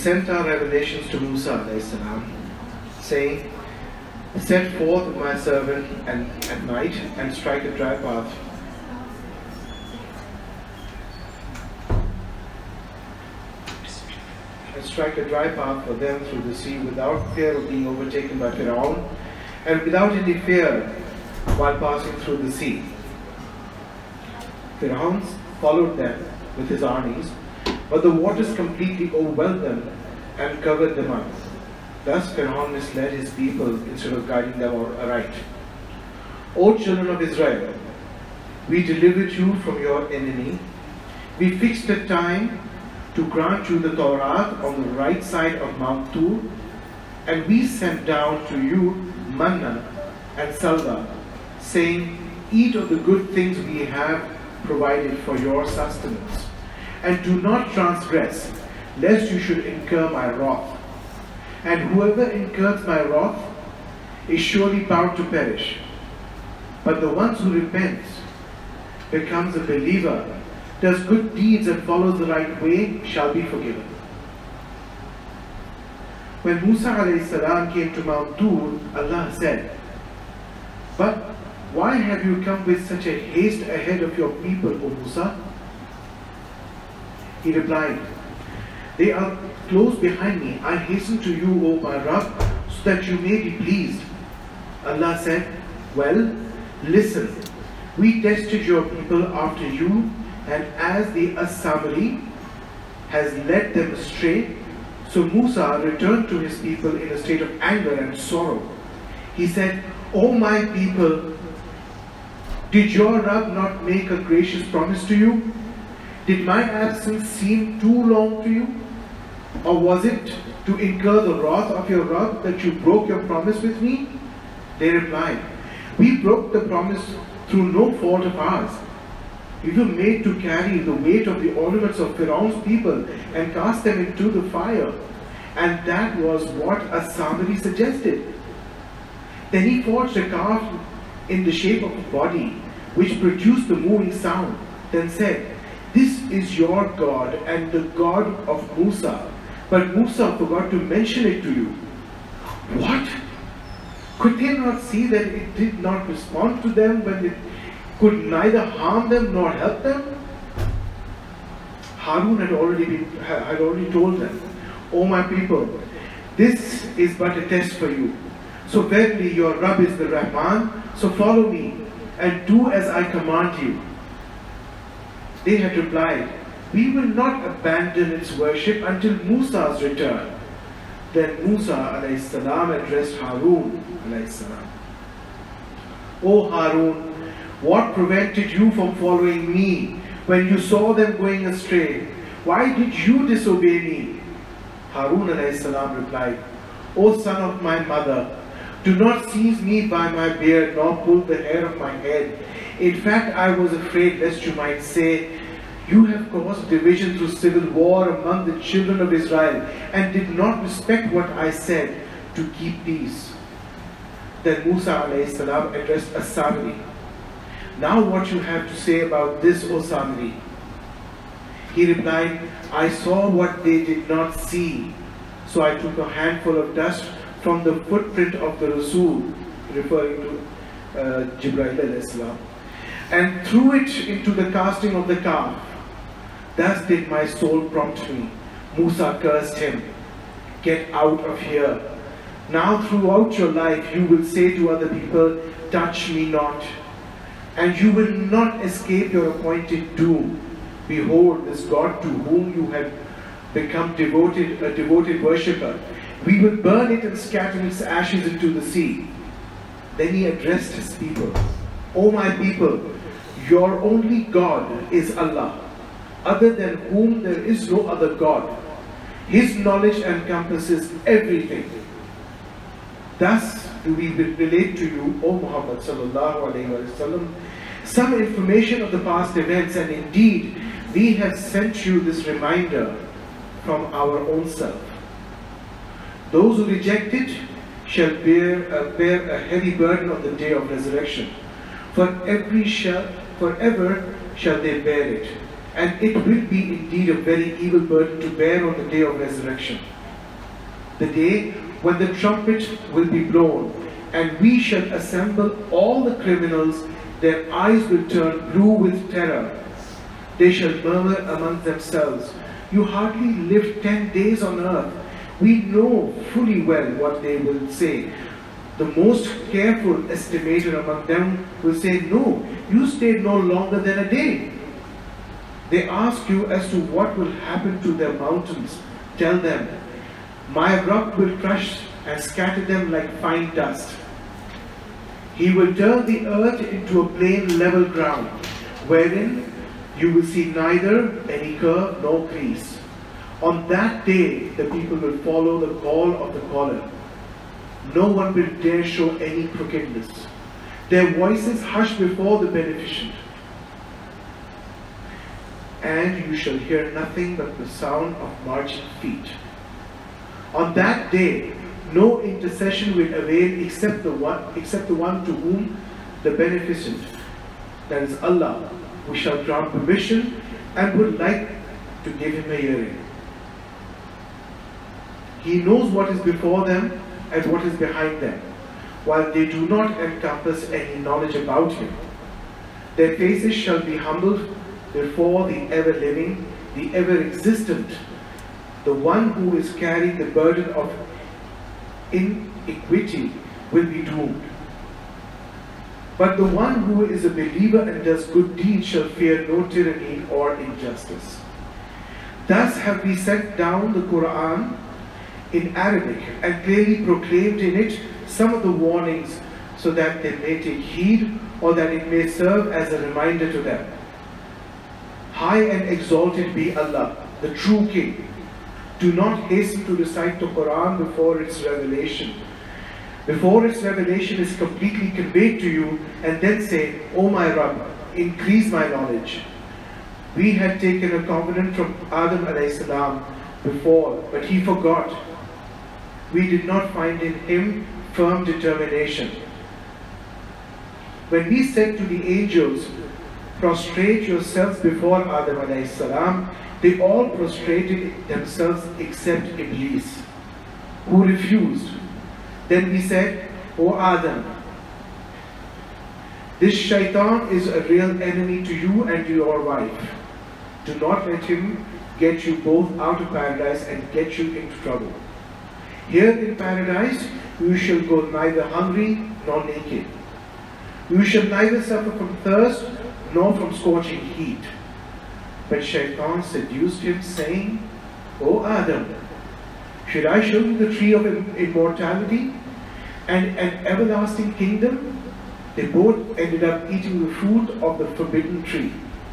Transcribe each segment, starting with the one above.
sent our revelations to Musa alayhi salam, saying, set forth my servant at night and strike a dry path. And strike a dry path for them through the sea without fear of being overtaken by Fir'aun and without any fear while passing through the sea. Fir'aun followed them with his armies, but the waters completely overwhelmed them and covered them up. Thus Fir'aun misled his people instead of guiding them aright. O children of Israel, we delivered you from your enemy. We fixed a time to grant you the Torah on the right side of Mount Tur, and we sent down to you manna and salwa, saying, eat of the good things we have provided for your sustenance, and do not transgress, lest you should incur my wrath. And whoever incurs my wrath is surely bound to perish. But the one who repents, becomes a believer, does good deeds and follows the right way, shall be forgiven. When Musa alayhi salam came to Mount Tur, Allah said, but why have you come with such a haste ahead of your people, O Musa? He replied, they are close behind me. I hasten to you, O my Rabb, so that you may be pleased. Allah said, well, listen, we tested your people after you, and as the As-Samiri has led them astray, so Musa returned to his people in a state of anger and sorrow. He said, O my people, did your Rabb not make a gracious promise to you? Did my absence seem too long to you? Or was it to incur the wrath of your Rabb that you broke your promise with me? They replied, we broke the promise through no fault of ours. We were made to carry the weight of the ornaments of Fir'aun's people and cast them into the fire. And that was what As-Samiri suggested. Then he forged a calf in the shape of a body, which produced the moving sound. Then said, this is your God and the God of Musa. But Musa forgot to mention it to you. What? Could they not see that it did not respond to them when it could neither harm them nor help them? Harun had already told them, O my people, this is but a test for you. So verily your Rabb is the Rahman, so follow me and do as I command you. They had replied, we will not abandon its worship until Musa's return. Then Musa alayhi salam addressed Harun alayhi salam. O Harun, what prevented you from following me when you saw them going astray? Why did you disobey me? Harun alayhi salam replied, O son of my mother, do not seize me by my beard nor pull the hair of my head. In fact, I was afraid lest you might say, you have caused division through civil war among the children of Israel and did not respect what I said to keep peace. Then Musa alayhi salam addressed As-Samiri. Now what you have to say about this, O Samiri? He replied, I saw what they did not see. So I took a handful of dust from the footprint of the Rasul, referring to Jibreel alayhi salam, and threw it into the casting of the calf. Thus did my soul prompt me. Musa cursed him, get out of here. Now throughout your life you will say to other people, touch me not. And you will not escape your appointed doom. Behold, this God to whom you have become a devoted worshipper, we will burn it and scatter its ashes into the sea. Then he addressed his people, O my people, your only God is Allah, other than whom there is no other God. His knowledge encompasses everything. Thus do we relate to you, O Muhammad sallallahu alayhi wa sallam, some information of the past events, and indeed we have sent you this reminder from our own self. Those who reject it shall bear a heavy burden on the day of resurrection. Forever shall they bear it, and it will be indeed a very evil burden to bear on the day of resurrection. the day when the trumpet will be blown, and we shall assemble all the criminals. Their eyes will turn blue with terror. They shall murmur among themselves, "You hardly lived 10 days on earth." We know fully well what they will say. The most careful estimator among them will say, "No, you stayed no longer than a day." They ask you as to what will happen to their mountains. Tell them, "My Rabb will crush and scatter them like fine dust. He will turn the earth into a plain level ground, wherein you will see neither any curve nor crease. On that day, the people will follow the call of the caller. No one will dare show any crookedness. Their voices hush before the beneficent. And you shall hear nothing but the sound of marching feet. On that day, no intercession will avail except the one to whom the beneficent, that is Allah, we shall grant permission and would like to give him a hearing. He knows what is before them and what is behind them, while they do not encompass any knowledge about him. Their faces shall be humbled before the ever-living, the ever-existent, the one who is carrying the burden of iniquity will be doomed. But the one who is a believer and does good deeds shall fear no tyranny or injustice. Thus have we set down the Quran in Arabic and clearly proclaimed in it some of the warnings, so that they may take heed, or that it may serve as a reminder to them. High and exalted be Allah, the true King. Do not hasten to recite the Quran before its revelation. Before its revelation is completely conveyed to you, and then say, "O my Rabb, increase my knowledge." We had taken a covenant from Adam alayhi salam before, but he forgot. We did not find in him firm determination. When we said to the angels, "Prostrate yourselves before Adam alayhi salam," they all prostrated themselves except Iblis, who refused. Then we said, "O Adam, this shaitan is a real enemy to you and to your wife. Do not let him get you both out of paradise and get you into trouble. Here in paradise you shall go neither hungry nor naked. You shall neither suffer from thirst nor from scorching heat." But Shaitan seduced him, saying, "O Adam, should I show you the tree of immortality and an everlasting kingdom?" They both ended up eating the fruit of the forbidden tree.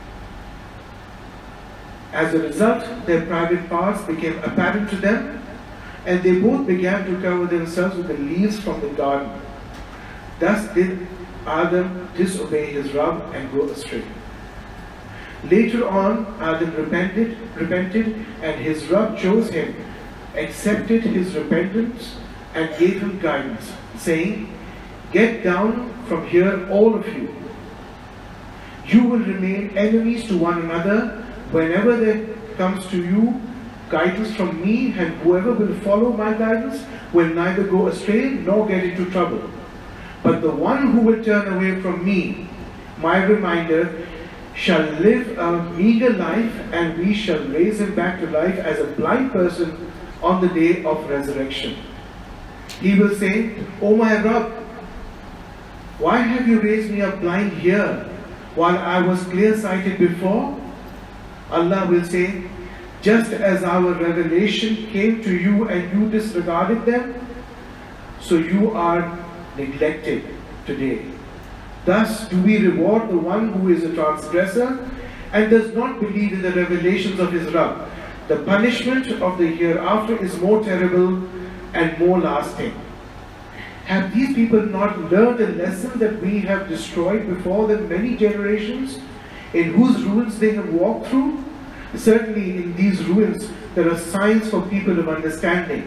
As a result, their private parts became apparent to them, and they both began to cover themselves with the leaves from the garden. Thus did Adam disobey his Rabb and go astray. Later on, Adam repented, and his Rabb chose him, accepted his repentance, and gave him guidance, saying, "Get down from here, all of you. You will remain enemies to one another whenever there comes to you guidance from me, and whoever will follow my guidance will neither go astray nor get into trouble. But the one who will turn away from me, my reminder, shall live a meager life, and we shall raise him back to life as a blind person on the day of resurrection. He will say, 'O my Rabb, why have you raised me up blind here, while I was clear-sighted before?' Allah will say, 'Just as our revelation came to you and you disregarded them, so you are neglected today. Thus do we reward the one who is a transgressor and does not believe in the revelations of his Rabb. The punishment of the hereafter is more terrible and more lasting.' Have these people not learned a lesson that we have destroyed before them many generations, in whose ruins they have walked through? Certainly in these ruins there are signs for people of understanding.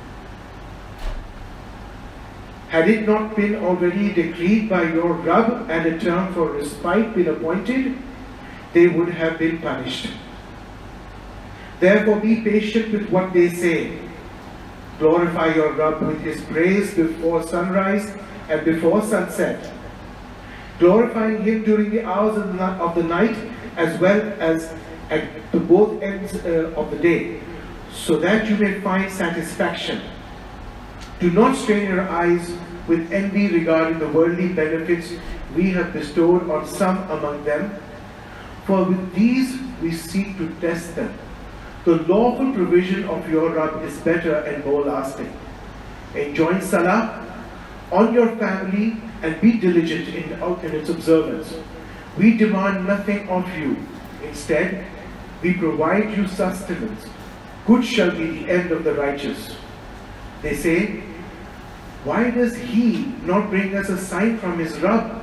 Had it not been already decreed by your Rabb and a term for respite been appointed, they would have been punished. Therefore be patient with what they say. Glorify your Rabb with his praise before sunrise and before sunset, glorifying him during the hours of the night as well as at the both ends of the day, so that you may find satisfaction. Do not strain your eyes with envy regarding the worldly benefits we have bestowed on some among them, for with these we seek to test them. The lawful provision of your Rabb is better and more lasting. Enjoin Salah on your family and be diligent in its observance. We demand nothing of you. Instead, we provide you sustenance. Good shall be the end of the righteous. They say, why does he not bring us a sign from his Rabb?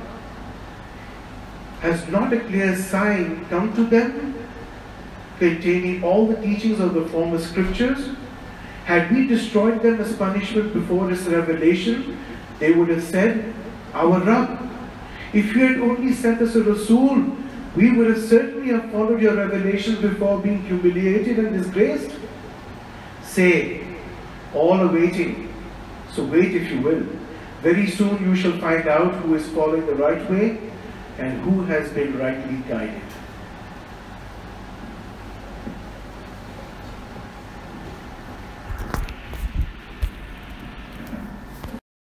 Has not a clear sign come to them, containing all the teachings of the former scriptures? Had we destroyed them as punishment before this revelation, they would have said, our Rabb, if you had only sent us a Rasul, we would have certainly have followed your revelations before being humiliated and disgraced. Say, all are waiting, so wait if you will. Very soon you shall find out who is following the right way and who has been rightly guided.